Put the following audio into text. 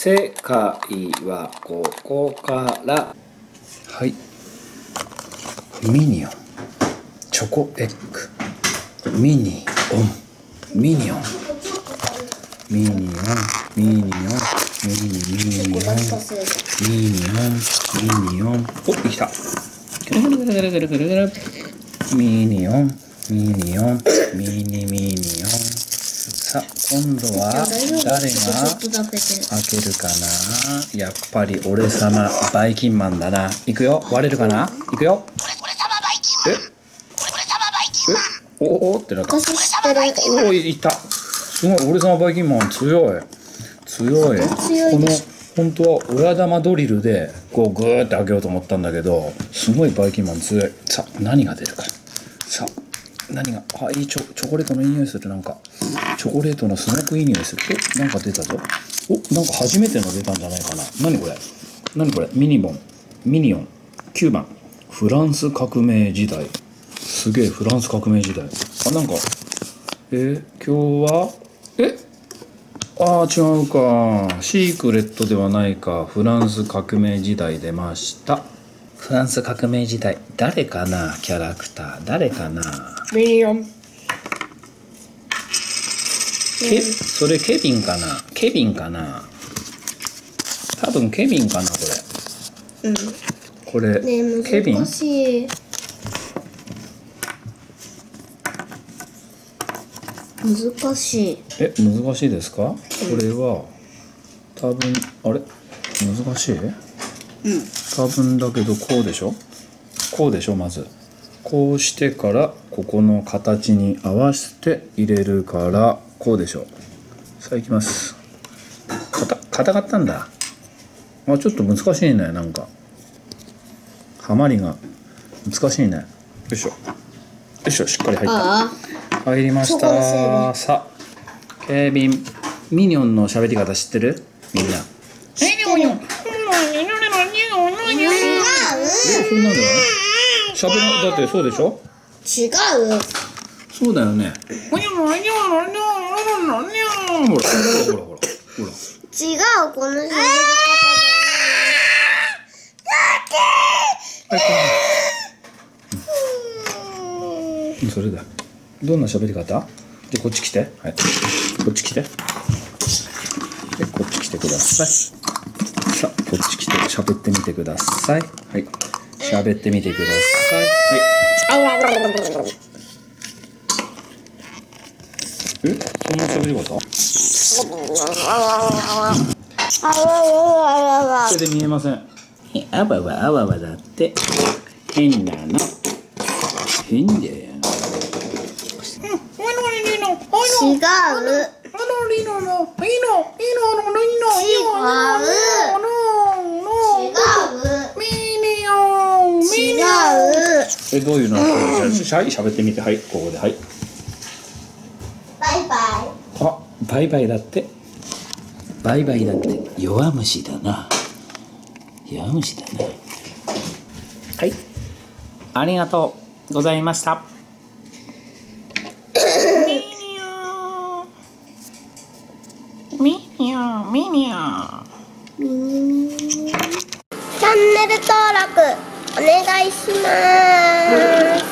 世界はここから。はい。ミニオン、チョコエッグ、ミニオン、ミニオン、ミニオン、ミニオン、ミニオン、ミニオン、ミニオン。お、できた。ぐるぐるぐるぐるぐるぐる。ミニオン、ミニオン、ミニオン。さあ、今度は誰が開けるかな。やっぱり俺様バイキンマンだな。いくよ、割れるかな。いくよ。 俺様バイキンマン。俺様バイキンマン。 おおってなんか。おお、いった。すごい、俺様バイキンマン強い。強い。この本当は親玉ドリルでこうグーって開けようと思ったんだけど、すごいバイキンマン強い。さあ、何が出るか。さあ、何が、あ、いいチョコレートのいい匂いする。なんかチョコレートのすごくいい匂いする。お、なんか出たぞ。お、なんか初めての出たんじゃないかな。何これ、何これ。ミニオン9番、フランス革命時代。すげえ、フランス革命時代。あ、なんか今日はああ、違うか。シークレットではないか。フランス革命時代出ました。フランス革命時代。誰かな、キャラクター。誰かな。 ミニオン。 それケビンかな。ケビンかな。多分ケビンかな、これ。 うん。 これ、 ね、 ケビン。 難しい。難しい。 難しいですか。これは多分、あれ難しい。 うん。 多分だけど、こうでしょ。こうでしょ。まずこうしてからここの形に合わせて入れるから、こうでしょ。さあ行きます。硬かったんだ。あ、ちょっと難しいね。なんかハマりが難しいね。よいしょよいしょ。しっかり入った。入りました。さあ、ケビン、ミニオンの喋り方知ってる？みんな。 違う。 それなんで喋ら、だってそうでしょ。 違う。 そうだよね。ほらほらほらほらほら。 違う、この喋り方じゃない。 それだ。どんな喋り方？じゃあこっち来て。はい。こっち来て。で、こっち来てください。さあ、こっち来て喋ってみてください。はい。喋ってみてください。はい。そんな喋り方？それで見えません。あわわあわわだって。変なの。変だよ。 違う。 どういうの？じゃあ喋ってみて。はい、ここで。はい。 バイバイ。 あ、バイバイだって。バイバイだって。弱虫だな。弱虫だな。はい。ありがとうございました。 ミニオン。 チャンネル登録お願いします。